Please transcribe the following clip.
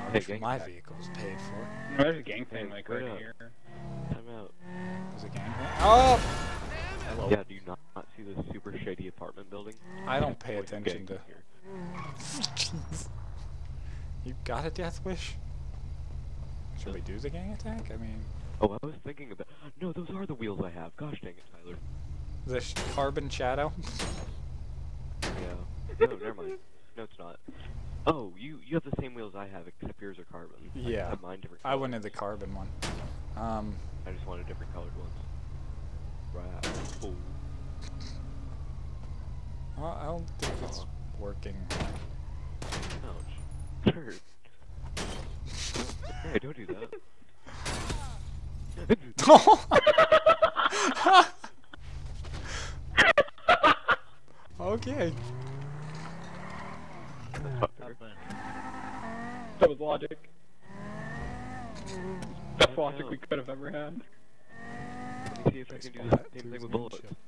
Hey, wish my vehicle's paid for. There's a gang thing like right here. Time out. There's a gang thing. Oh! Hello. Yeah, do you not see this super shady apartment building? I don't pay There's attention to... gangs here. Jeez. You got a death wish? Should we do the gang attack? I mean... Oh, I was thinking about... No, those are the wheels I have. Gosh dang it, Tyler. The carbon shadow? Yeah. No, never mind. No, it's not. Oh, you have the same wheels I have, except yours are carbon. Yeah. Mine different I colors. wanted the carbon one. I just wanted different colored ones. Right. Oh. Well, I don't think it's working. Ouch. Hurt. Hey, don't do that. Okay. That was logic. Best logic we could have ever had. Let me see if I can do the same thing with bullets.